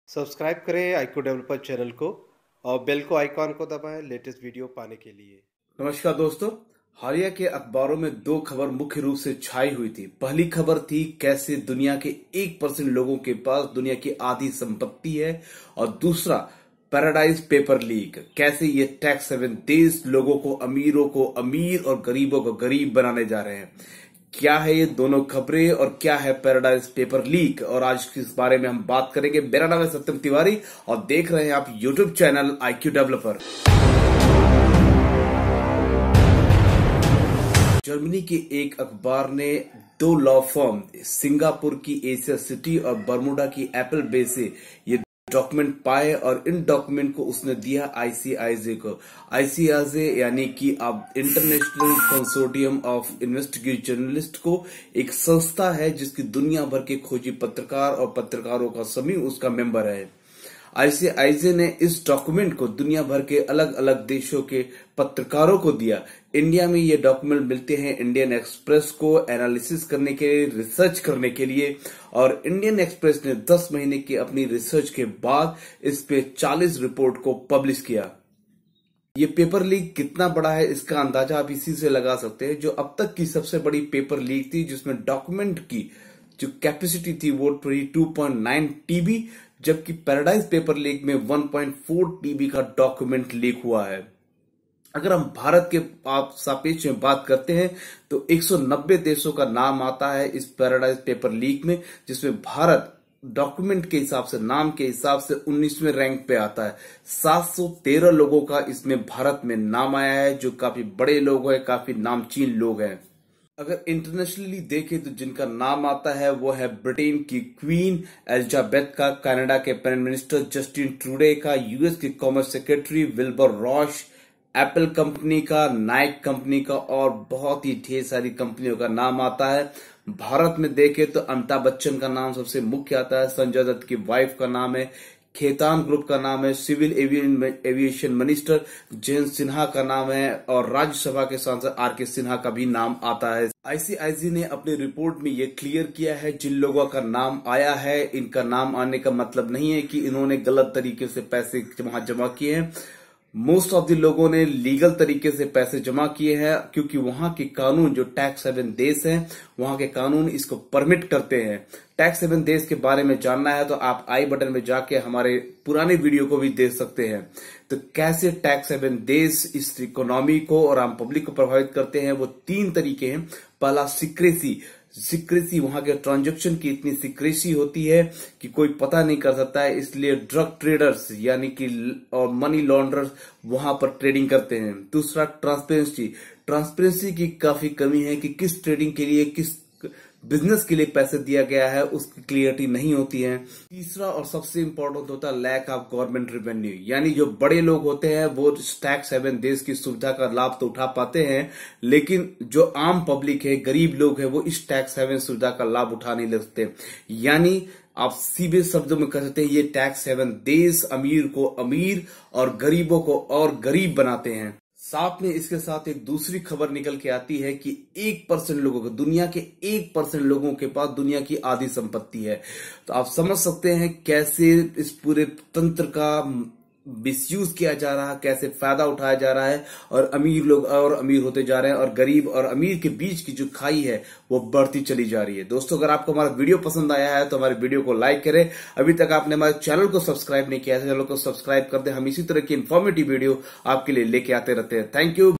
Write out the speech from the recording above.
Subscribe करें IQ developer channel को और बेल को आइकॉन को दबाएं लेटेस्ट वीडियो पाने के लिए। नमस्कार दोस्तों, हालिया के अखबारों में दो खबर मुख्य रूप से छाई हुई थी। पहली खबर थी कैसे दुनिया के 1% लोगों के पास दुनिया की आधी संपत्ति है, और दूसरा पैराडाइज पेपर लीक, कैसे ये टैक्स हेवन देश लोगों को अमीरों को अमीर और गरीबों को गरीब बनाने जा रहे हैं। क्या है ये दोनों खबरें और क्या है पैराडाइज पेपर लीक, और आज इस बारे में हम बात करेंगे। मेरा नाम है सत्यम तिवारी और देख रहे हैं आप YouTube channel IQ developer. Germany के एक अखबार ने दो लॉ फर्म, सिंगापुर की एशिया सिटी और बर्मुडा की एप्पल बे से ये डॉक्यूमेंट पाए, और इन डॉक्यूमेंट को उसने दिया आईसीआईजे को। आईसीआईजे यानी कि अब international consortium of investigative journalist को एक संस्था है जिसकी दुनिया भर के खोजी पत्रकार और पत्रकारों का समूह उसका मेंबर है। आईसीआईजे ने इस डॉक्यूमेंट को दुनिया भर के अलग अलग देशों के पत्रकारों को दिया। इंडिया में ये डॉक्यूमेंट मिलते हैं इंडियन एक्सप्रेस को एनालिसिस करने के लिए, रिसर्च करने के लिए, और इंडियन एक्सप्रेस ने 10 महीने की अपनी रिसर्च के बाद इस पे 40 रिपोर्ट को पब्लिश किया। ये पेपर लीक कितना बड़ा है इसका अंदाजा आप इसी से लगा सकते हैं। जो अब तक की सबसे बड़ी पेपर लीक थी जिसमें डॉक्यूमेंट की जो कैपेसिटी थी वो 2.9 टीबी, जबकि पैराडाइज पेपर लीक में 1.4 टीबी का डॉक्यूमेंट लीक हुआ है। अगर हम भारत के सापेक्ष में बात करते हैं तो 190 देशों का नाम आता है इस पैराडाइज पेपर लीक में, जिसमें भारत डॉक्यूमेंट के हिसाब से, नाम के हिसाब से 19वें रैंक पे आता है। 713 लोगों का इसमें भारत में नाम आया है, जो काफी बड़े लोग हैं, काफी नामचीन लोग हैं। अगर इंटरनेशनली देखें तो जिनका नाम आता है वो है ब्रिटेन की क्वीन एलिजाबेथ का, कनाडा के प्राइम मिनिस्टर जस्टिन ट्रूडे का, यूएस के commerce secretary Wilbur Ross, Apple company का, नाइक कंपनी का, और बहुत ही ढेर सारी कंपनियों का नाम आता है। भारत में देखें तो अमिताभ बच्चन का नाम सबसे मुख्य आता है, संजय दत्त की वाइफ का नाम है, खेतान ग्रुप का नाम है, civil aviation minister Jayant Sinha का नाम है, और राज्यसभा के सांसद आरके सिन्हा का भी नाम आता है। आईसीआईजे ने अपनी रिपोर्ट में ये क्लियर किया है जिन लोगों का नाम आया है, इनका नाम आने का मतलब नहीं है कि इन्होंने गलत तरीके से पैसे वहां जमा किए हैं। मोस्ट ऑफ द लोगों ने लीगल तरीके से पैसे जमा किए हैं, क्योंकि वहां के कानून, जो टैक्स हेवन देश हैं, वहां के कानून इसको परमिट करते हैं। टैक्स हेवन देश के बारे में जानना है तो आप आई बटन में जाके हमारे पुराने वीडियो को भी देख सकते हैं। तो कैसे टैक्स हेवन देश इस इकोनॉमी को और आम पब्लिक को प्रभावित करते हैं, वो 3 तरीके हैं। पहला सिक्रेसी, वहां के ट्रांजैक्शन की इतनी सिक्रेसी होती है कि कोई पता नहीं कर सकता है, इसलिए ड्रग ट्रेडर्स यानी कि और मनी लॉन्ड्रर्स वहां पर ट्रेडिंग करते हैं। दूसरा ट्रांसपेरेंसी की काफी कमी है कि किस ट्रेडिंग के लिए, किस बिजनेस के लिए पैसे दिया गया है उसकी क्लियरिटी नहीं होती है। तीसरा और सबसे इंपॉर्टेंट होता है लैक ऑफ गवर्नमेंट रेवेन्यू, यानी जो बड़े लोग होते हैं वो टैक्स हेवन देश की सुविधा का लाभ तो उठा पाते हैं, लेकिन जो आम पब्लिक है, गरीब लोग है, वो इस टैक्स हेवन सुविधा का लाभ उठा नहीं सकते। यानी आप सीधे शब्दों में कह सकते हैं ये टैक्स हेवन देश अमीर को अमीर और गरीबों को और गरीब बनाते हैं। साथ में इसके साथ एक दूसरी खबर निकल के आती है कि 1% लोगों को, दुनिया के 1% लोगों के पास दुनिया की आधी संपत्ति है। तो आप समझ सकते हैं कैसे इस पूरे तंत्र का मिसयूज किया जा रहा है, कैसे फायदा उठाया जा रहा है, और अमीर लोग और अमीर होते जा रहे हैं, और गरीब और अमीर के बीच की जो खाई है वो बढ़ती चली जा रही है। दोस्तों, अगर आपको हमारा वीडियो पसंद आया है तो हमारे वीडियो को लाइक करें। अभी तक आपने हमारे चैनल को सब्सक्राइब नहीं किया है, चैनल को सब्सक्राइब कर दे। हम इसी तरह की इन्फॉर्मेटिव वीडियो आपके लिए लेके आते रहते हैं। Thank you.